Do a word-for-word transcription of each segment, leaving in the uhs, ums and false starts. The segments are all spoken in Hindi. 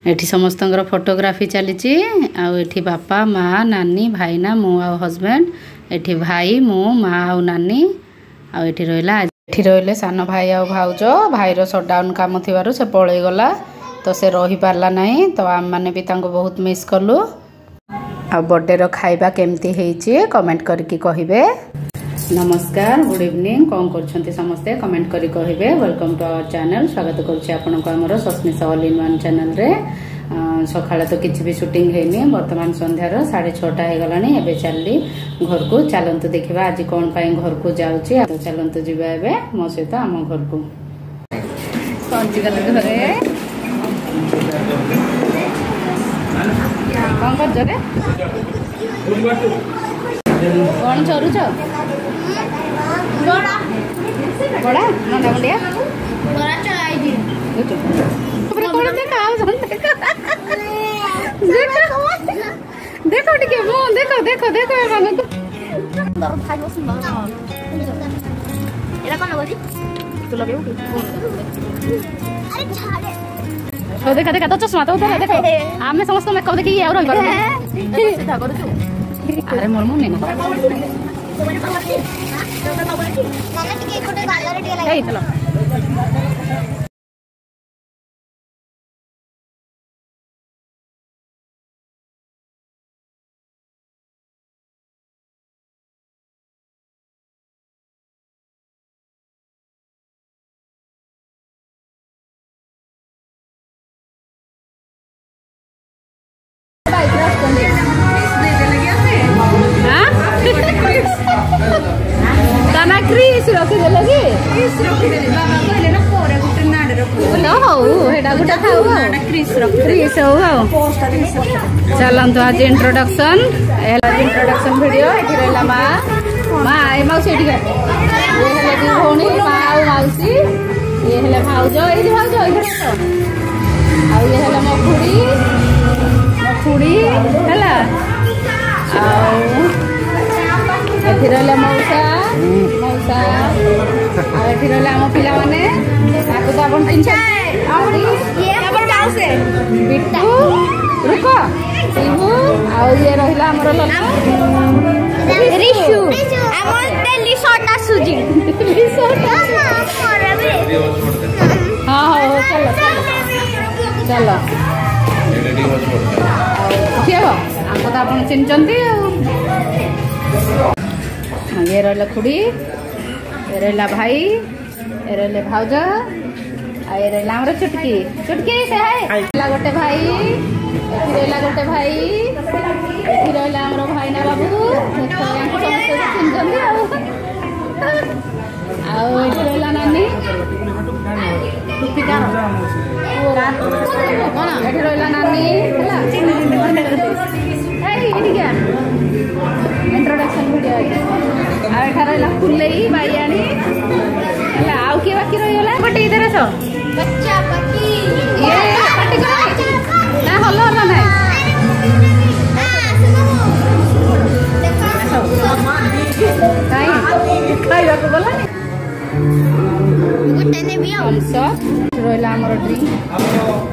एठी समस्तंकर फोटोग्राफी चली आठी बापा माँ नानी भाईना मु आ हजबैंड एठी भाई मु माँ आ नानी आठी रहा एठी रहिले सान भाई आ भाउज भाईर सटडाउन कम थी से पलि गला तो से रही पारला नहीं तो आम मैंने भी बहुत मिस कलु आ बर्थडे रो खाइबा केमती हेची कमेंट करके कहिबे। नमस्कार गुड इवनिंग कौन कर समस्ते कमेंट करी कहिबे। वेलकम टू आवर चैनल स्वागत करुच्ची आपन को हमर Sasmita all in one channel रे। सकाळ तो किछि भी शूटिंग हेनी वर्तमान संध्यार साढ़े छटा हो गलानी एबे चलली घर को चलंतु देखिबा आज कोन पाई घर को जाउची तो चलंतु जिबा एबे मो सहित हम घर को पहुंची गले घरे कौन कर रे कौन चरुछ बड़ा बड़ा नंदा मुंडिया बड़ा चलाई दी ऊपर कोन देखा देखो देखो टिके मो देखो देखो देखो बाबा बाबा भाई बस एरा कोन लगोजी तू लगे अरे छाड़े ओ देखा देखा तो चश्मा तो उधर देखो आमे समस्त मेकअप देखि और रही बार सीधा करू तू अरे मोर मुंह नहीं ए चलो काना क्रीस रखी दे लगी क्रीस रखी दे बाबा कहले ना पोरे गुटे नाड रखो लो हो हेडा गुटे खाऊ नाड क्रीस रख क्रीस हो हो पोस्टर क्रीस चलन तो आज इंट्रोडक्शन एला इंट्रोडक्शन वीडियो एठी रहला मा मा ए मौसी एठी ये हेले दी भोनी मा आ मौसी ये हेले भाउज ए भाउज इधर आ ये हेले मो खुड़ी मो खुड़ी हैला आ एठी रहले मौसा मौसा आ एठी रहले हम पिला माने ताको तो अपन तीन चार ये अपन गांव से बिट्टू रुको शिबू आ ये रहला हमर लल्ला रिशु हमर दिल्ली सोटा सुजी सोटा मोरे भी हां हां चलो चलो रेडी हो छोड़ के हमको तो अपन चिन्हचंती ये रहा खुड़ी ये रहा भाई ये रहा भाउज आ ये रहा हमर चुटकी चुटकी से है गोटे भाई एथि रहा गोटे भाई एथि रहा हमर भाई ना बाबू समस्त चिन्हचंती आ एथि रहा नानी टुपी का कौन एथि रहा नानी इंट्रोडक्शन वीडियो आठार फुले बाईआनी आउ किए बाकी रही बट इधर आस बच्चा पटी ये पटी कर ना हल्ला हल्ला ना खाइबा को बोला गोटे ने भी अंश रहिला हमर ड्रिंक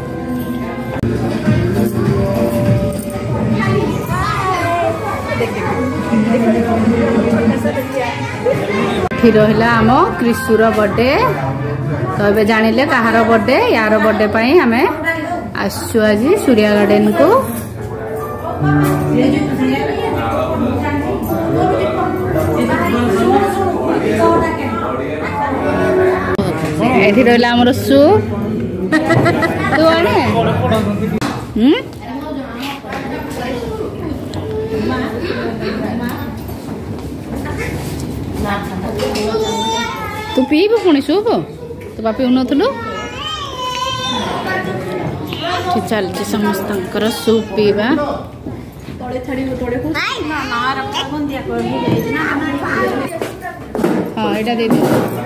रहा आम क्रिशुर बर्थडे तो ये जानिले कहार बर्थडे यार बर्थडे पाई हमें आसु आज सूर्या गार्डन को एठी रहिला हमर सूप तू आने हम तू पीबू पुणी सूप तो बापी उनथलु चलती समस्त सूप पीवा हाँ यहाँ दे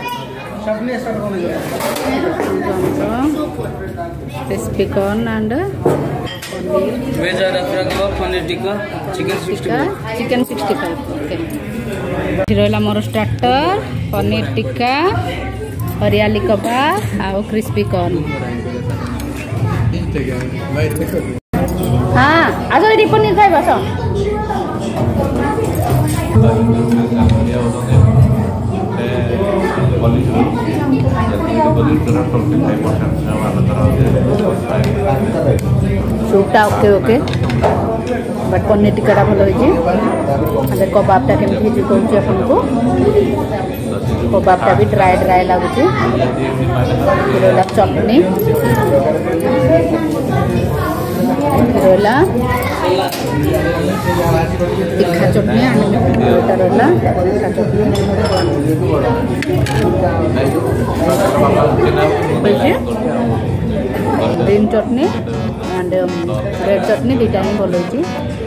crispy corn and veg paneer tikka chicken sixty five chicken sixty five okay रहा मोर स्टार्टर पनीर टिक्का हरियाली कबाब आउ क्रिस्पी कॉर्न हाँ आज ये पनीर खाई बस सूपटा okay okay but paneer tikka भल होइए कबाबटा केमती कहूँ आपको कबाबटा भी ड्राए ड्राए लगुच रहा चटनी रहा तीखा चटनी आटा रहा तीखा चटनी green chutney and red chutney दुटा ही भल होइए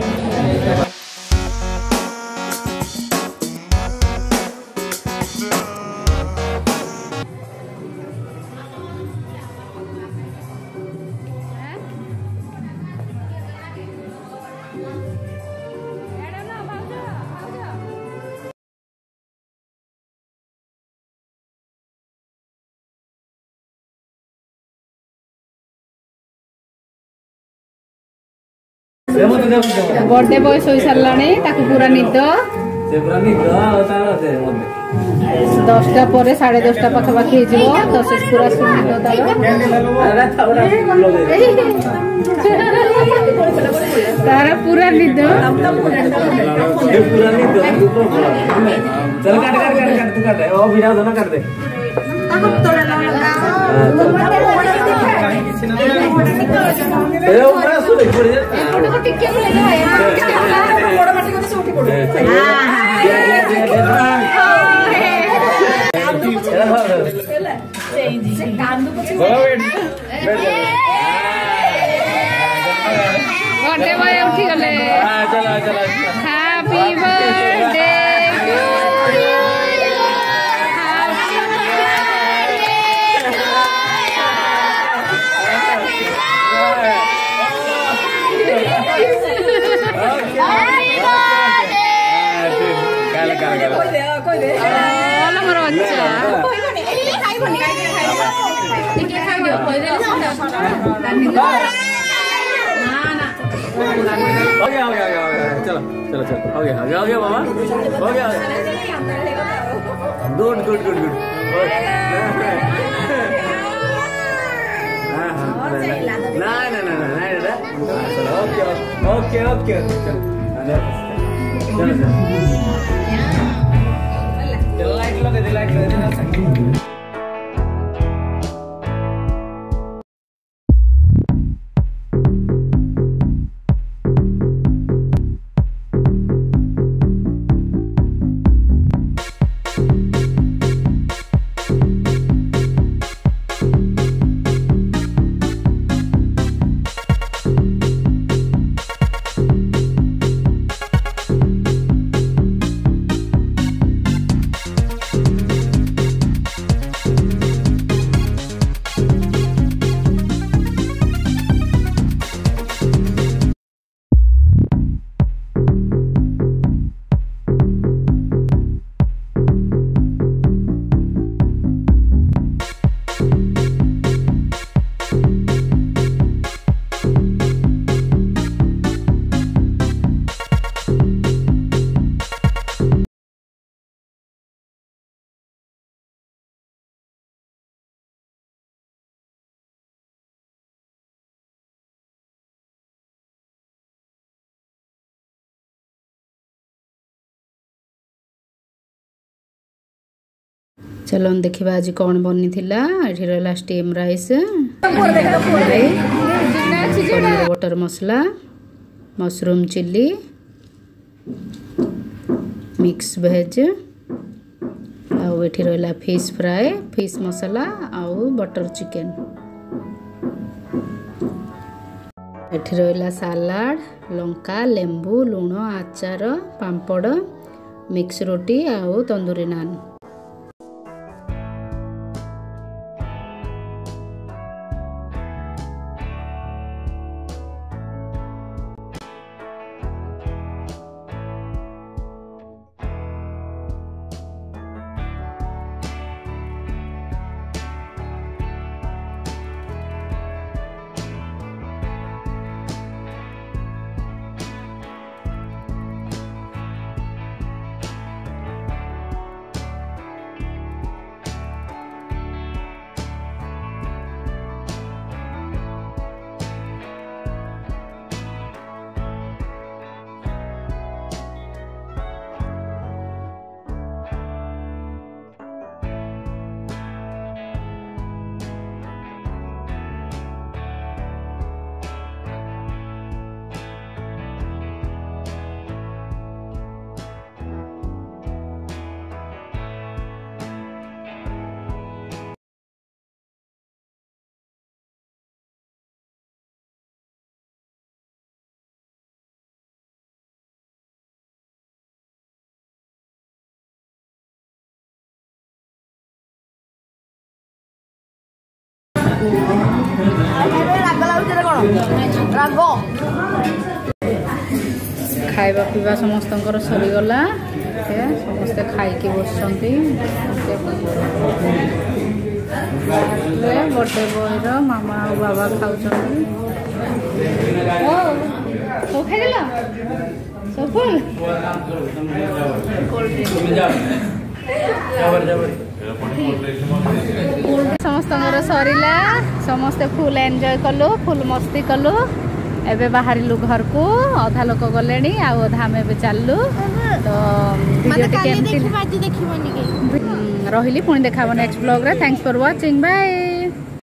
बर्थडे बॉय सोई सारानी पूरा निद दसटा पर साढ़े दसटा पाखापाखि तो से पूरा सुनिद तार पूरा निद हैप्पी बर्थडे हो गया हो गया हो गया चलो चलो चलो हो गया हो गया हो गया मामा हो गया गुड गुड गुड गुड ना ना ना ना चलो ओके ओके ओके चलो चलो चलो लाइट लगा दे लाइट लगा दे चलो देखा आज कौन बनी थी ये रहा steam rice paneer butter masala mushroom chilli mix veg आउ ये रहा फिश फ्राए फिश मसला आउ बटर चिकेन एठी रहा सालाड लंका लेंबू लुण आचार पापड़ मिक्स रोटी आउ तंदूरी नान। खाइबा पीवा समस्त सरीगला समस्ते खाइकी बसुँच बर्थडे बॉयर मामा और बाबा खाऊ सब खाइल सब फुल समस्त सरीला समस्ते फुल एंजॉय कलु फुल मस्ती कलु एबे बाहरिलु घर को अधा लोक गले अधा आम ए चलु तो भिडियो रही पुणी देखा नेक्स्ट ब्लॉग रे थैंक्स फॉर वाचिंग बाय।